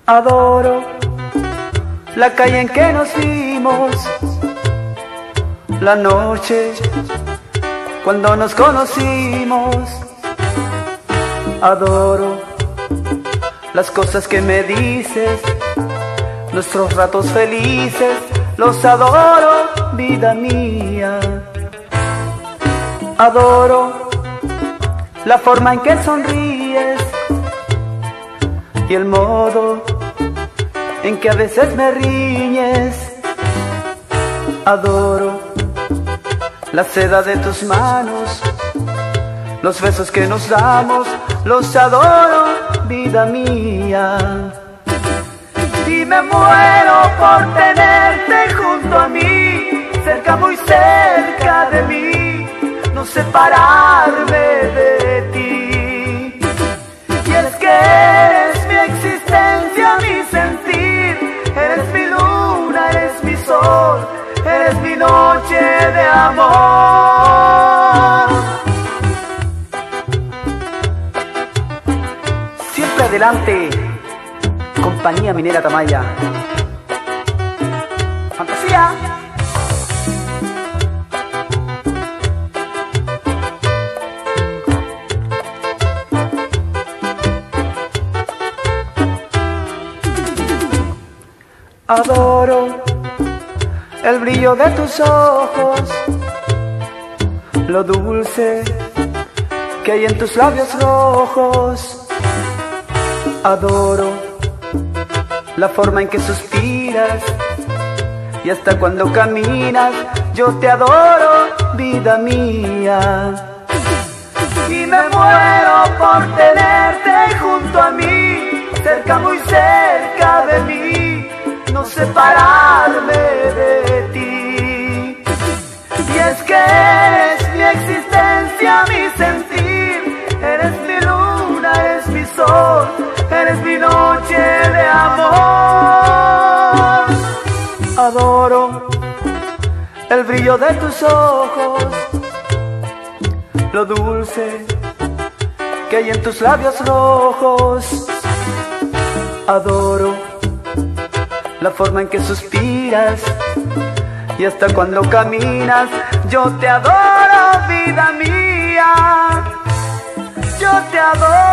Adoro la calle en que nos vimos, la noche cuando nos conocimos. Adoro las cosas que me dices, nuestros ratos felices, los adoro, vida mía. Adoro la forma en que sonríes y el modo en que a veces me riñes. Adoro la seda de tus manos, los besos que nos damos, los adoro, vida mía. Y me muero por tenerte junto a mí, cerca, muy cerca de mí, no separarme de ti. Y es que eres mi existencia, mi sentir, eres mi luna, eres mi sol, eres mi noche de amor. Siempre adelante, Compañía Minera Tamaya. Fantasía. Adoro el brillo de tus ojos, lo dulce que hay en tus labios rojos. Adoro la forma en que suspiras y hasta cuando caminas, yo te adoro, vida mía. Y me muero por tenerte junto a mí, cerca, muy cerca de mí, no separarme de ti. Y es que eres mi existencia, mi sentir, eres mi luna, eres mi sol, eres mi noche de amor. Adoro el brillo de tus ojos, lo dulce que hay en tus labios rojos. Adoro la forma en que suspiras y hasta cuando caminas, yo te adoro, vida mía. Yo te adoro.